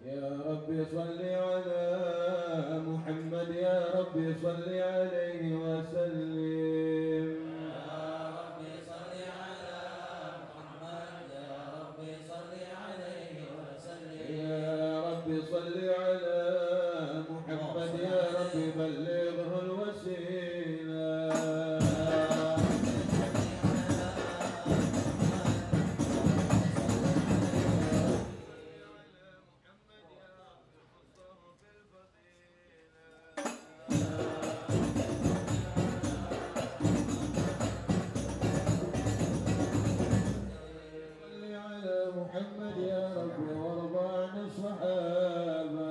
يا رب صل على محمد، يا رب صل عليه وسلم. يا رب صل على محمد، يا رب صل عليه وسلم. يا رب صل على محمد، يا رب بلغه الوسيلة. محمد يا رب وارضى عن الصحابة.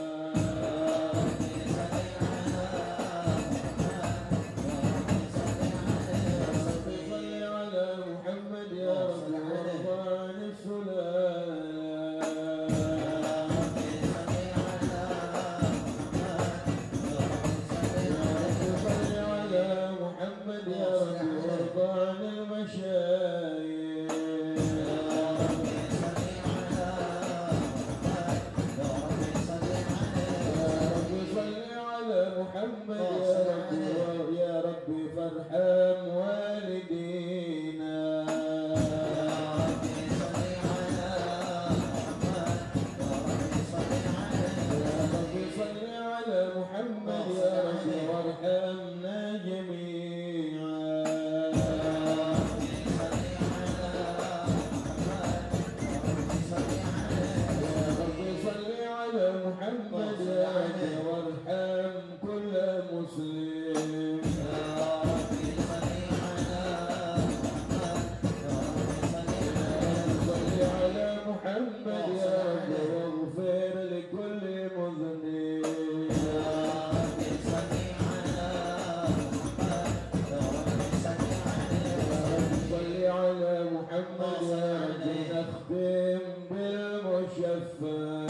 صل على محمد يا رب وارضى عن السلالة. صل على محمد يا رب وارضى عن المشايخ. محمد يا رب فارحم والدينا. يا رب صل على محمد يا رب وارحمنا جميعا. يا رب صل على محمد يا رب وارحم كل مسلم. يا رب صل على محمد يا رب واغفر لكل مذنب. يا رب صل على محمد يا رب نختم بالمشفع.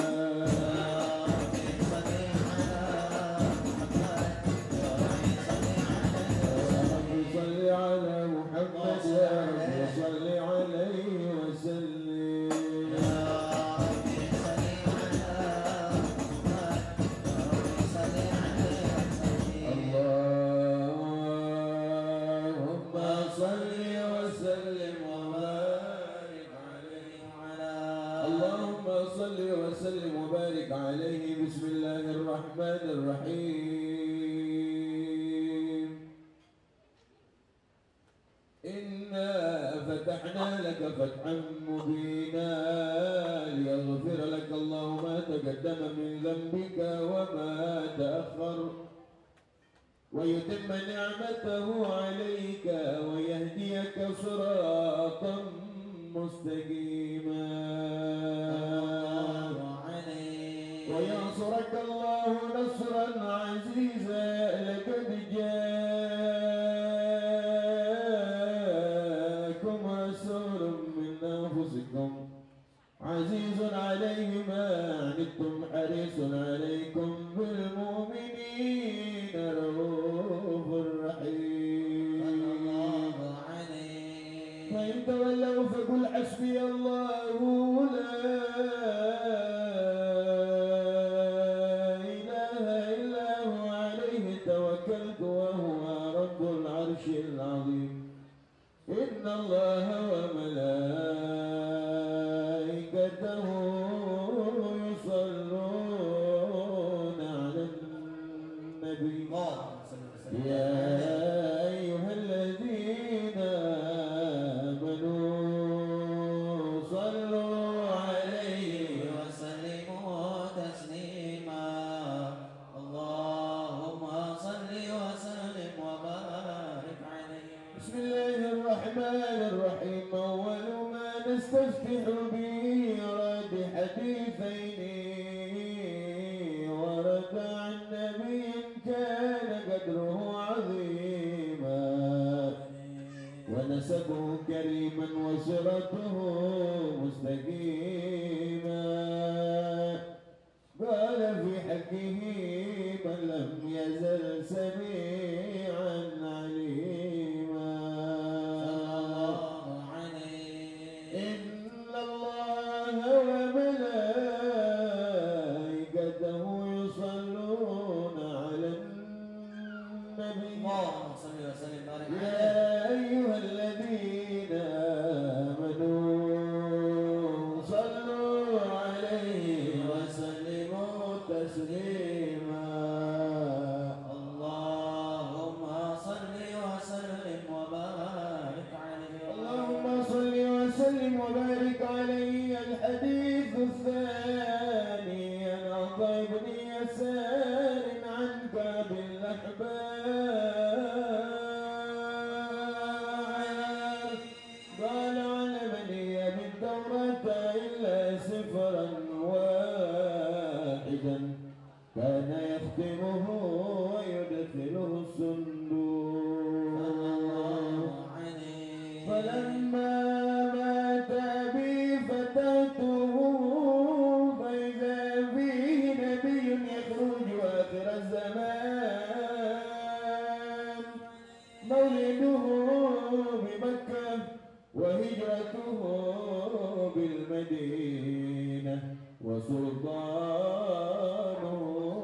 صل على محمد يا رب صل عليه وسلم. يا رب صل على محمد يا رب صل عليه وسلم. اللهم صل وسلم وبارك عليه وعلى اللهم صل وسلم وبارك عليه. بسم الله الرحمن الرحيم. إنا فتحنا لك فتحا مبينا ليغفر لك الله ما تقدم من ذنبك وما تأخر ويتم نعمته عليك ويهديك صراطا مستقيما وينصرك الله نصرا عزيزا. لقد جاءكم رسول من أنفسكم عزيز عليه ما عنتم حريص عليكم بالمؤمنين رؤوف رحيم. فإن تولوا فقل حسبي الله لا إله إلا هو عليه توكلت وهو رب العرش العظيم. إن الله وملائكته يصلون على النبي يا أيها الذين آمنوا صلوا عليه وسلموا تسليما. اللهم صل وسلم وبارك عليه. بسم الله الرحمن الرحيم. أول ما نستفتح به رد حديثين ورد عن نبي كان قدره عظيما ونسبه كريما وسيرته مستقيما. قال في حقه من لم يزل سميعا عليما. إن الله وملائكته كان يختمه ويدخله الصندوق فلما مات أبي فتاته فإذا فيه نبي يخرج آخر الزمان مولده بمكة وهجرته بالمدينة وسلطانه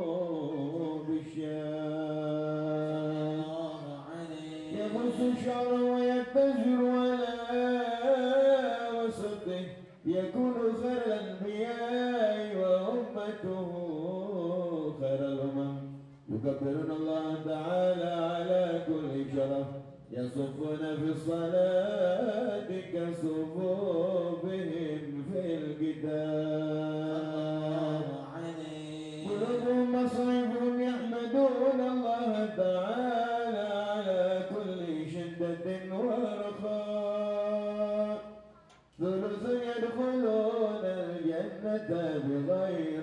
بالشام يمس الشعر ويتجر على وسطه يكون خير الأنبياء وأمته خير الأمم يكبرون الله تعالى على كل شرف يصفون في الصلاة كصفوفهم في الكتاب قلوبهم مصرفهم يحمدون الله تعالى على كل شدة ورخاء ثلث يدخلون الجنة بغير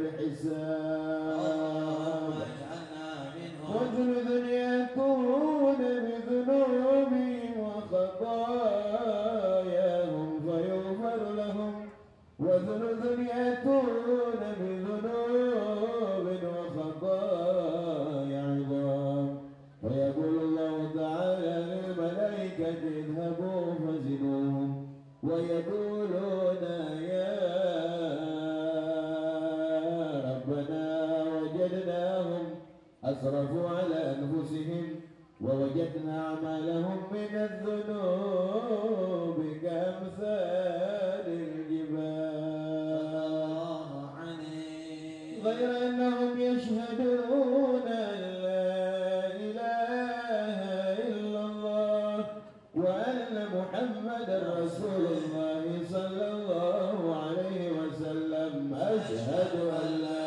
حساب وثلث يأتون بذنوبهم وخطاياهم فيغفر لهم وثلث يأتون بذنوب وخطايا عظام فيقول الله تعالى للملائكة اذهبوا فزنوهم ويقولون يا ربنا وجدناهم أسرفوا على أنفسهم ووجدنا أعمالهم من الذنوب كأمثال الجبال غير أنهم يشهدون أن لا إله إلا الله وأن محمدا رسول الله صلى الله عليه وسلم أشهد أن لا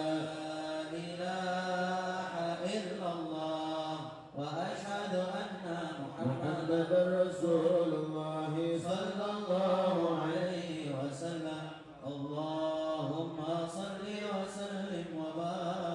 محمد رسول الله صلى الله عليه وسلم اللهم صل وسلم وبارك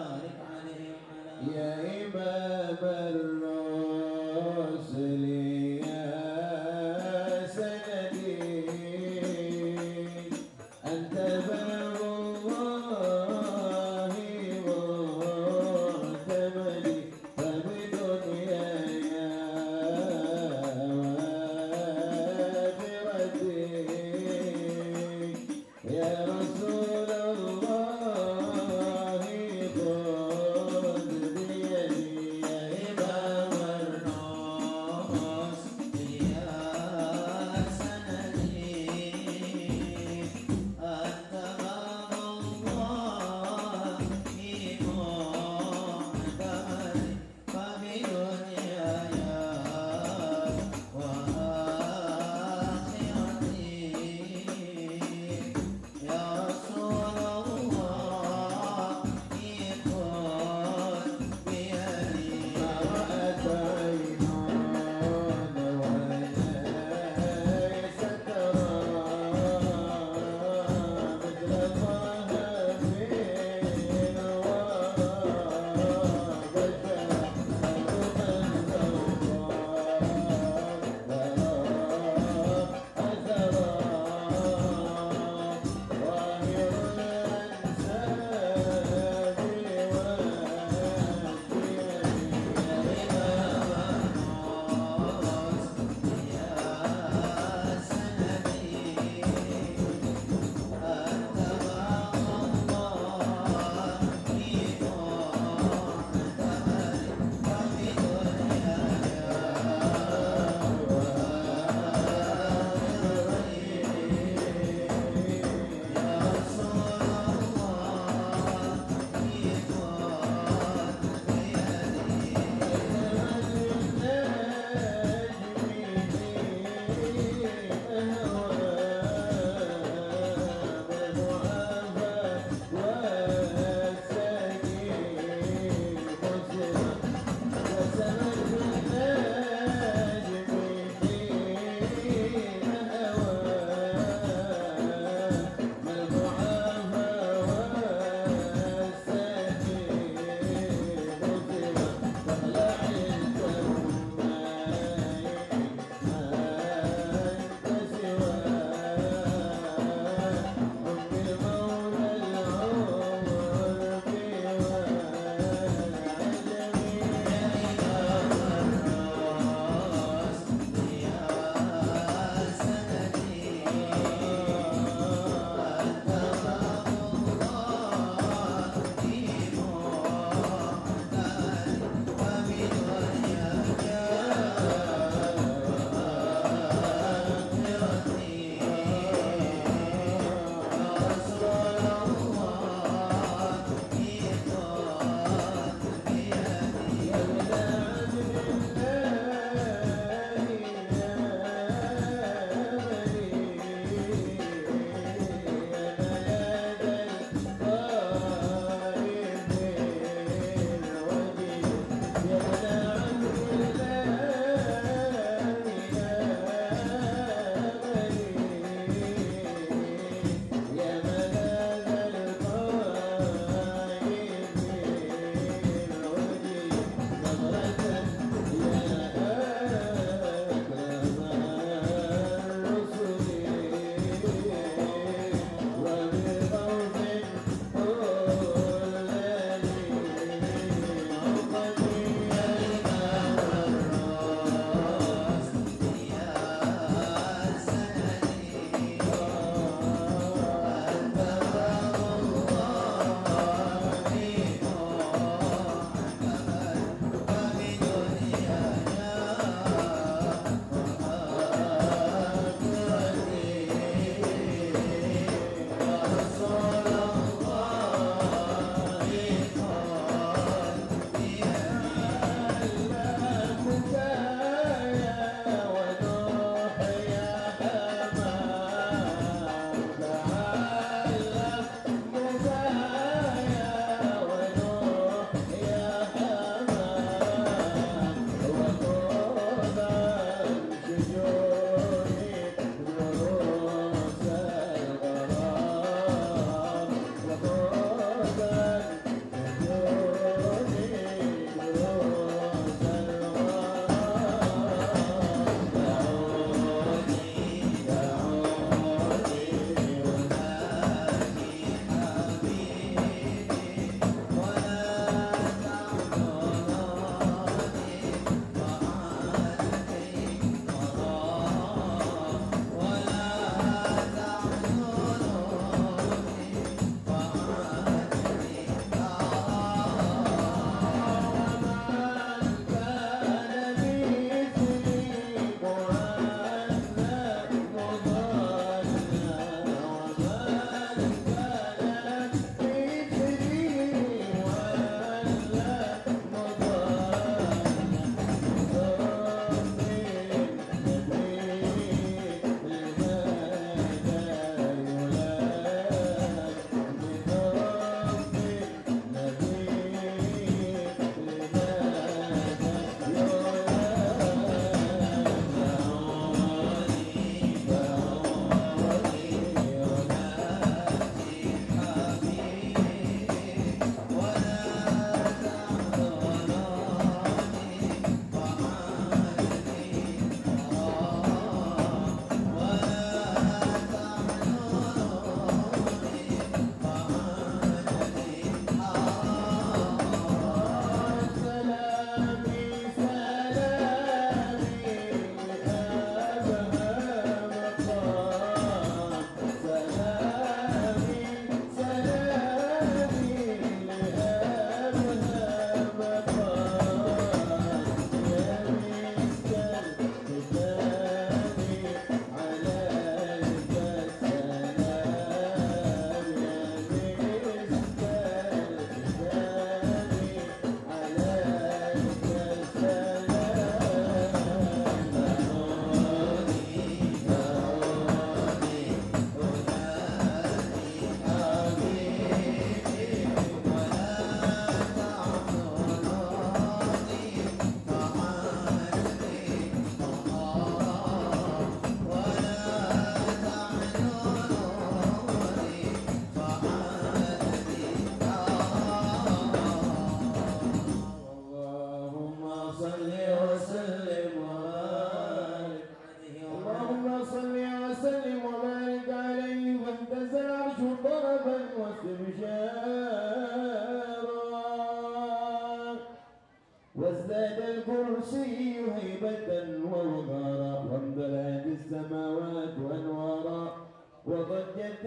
وازداد الكرسي هيبة ووقارا وامتلأت السماوات أنوارا وضجت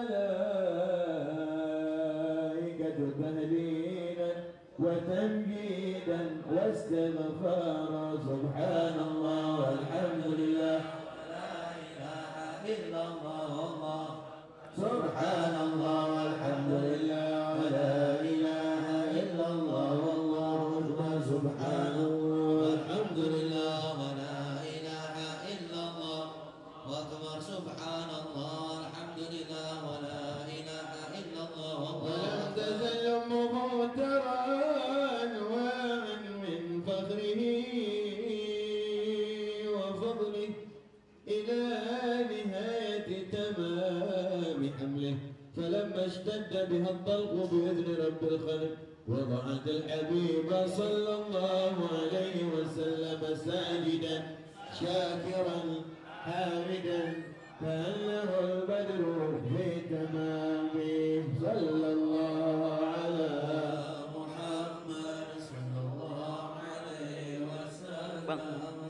الملائكة تهليلا وتمجيدا واستغفارا سبحان الله والحمد لله لا إله إلا الله سبحان الله والحمد لله ولا إله إلا الله والله أكبر سبحان الله والحمد لله ولا إله إلا الله وأكبر سبحان الله الحمد لله ولا إله إلا الله ولم تزل مغترا أنواعا من فخره وفضله إلى نهاية تمام حمله فلما اشتد بها الضلق بإذن رب الخلق وضعت الحبيب صلى الله عليه وسلم ساجدا شاكرا حامدا كأنه البدر في تمامه صلى الله على محمد صلى الله عليه وسلم